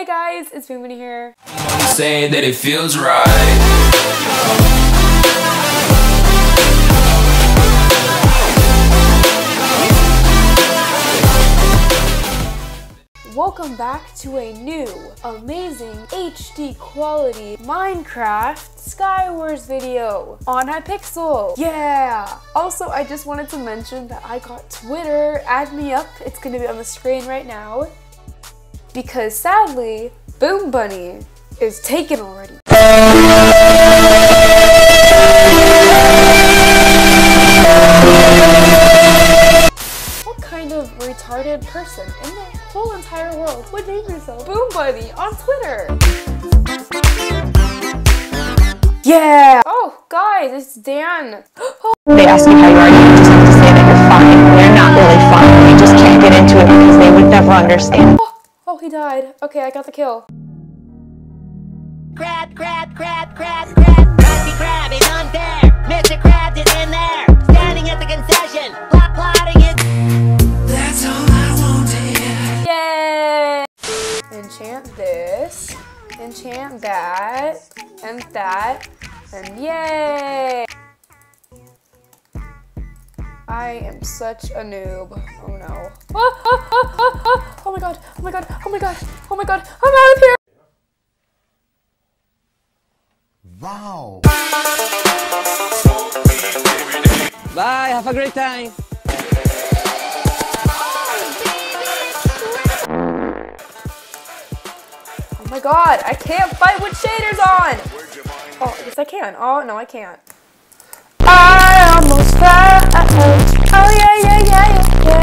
guys, it's Boom Bunny here. Say that it feels right. Welcome back to a new, amazing, HD quality Minecraft Skywars video on Hypixel. Yeah! Also, I just wanted to mention that I got Twitter. Add me up. It's gonna be on the screen right now. Because sadly, Boom Bunny is taken already. What kind of retarded person in the whole entire world would name yourself Boom Bunny on Twitter? Yeah! Oh, guys, it's Dan. They ask you how you are, you just have to say that you're fine. You're not really fine. You just can't get into it because they would never understand. Oh, he died. Okay, I got the kill. Crab, crab, crab, crab, crab. Krusty Krab is unfair. Mr. Krabs is in there. Standing at the concession. Plotting it. That's all I wanted. Yay! Enchant this. Enchant that. And that. And yay! I am such a noob. Oh no. Oh my god. Oh my god. Oh my god. Oh my god. I'm out of here! Wow. Bye, have a great time. Oh my god, I can't fight with shaders on! Oh, yes I can. Oh, no I can't. I almost fell. Oh yeah, yeah, yeah, yeah.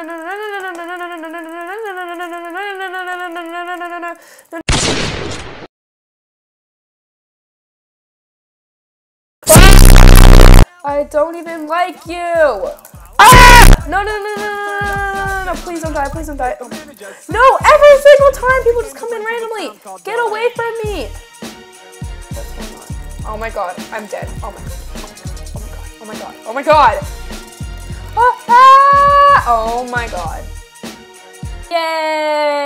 I don't even like you! Ah! No, no, no, no, no, no, no, no, please don't die, please don't die. Oh. No, every single time people just come in randomly! Get away from me! Oh my god, I'm dead. Oh my god, oh my god, oh my god, oh my god! Oh, ah! Oh my god. Yay!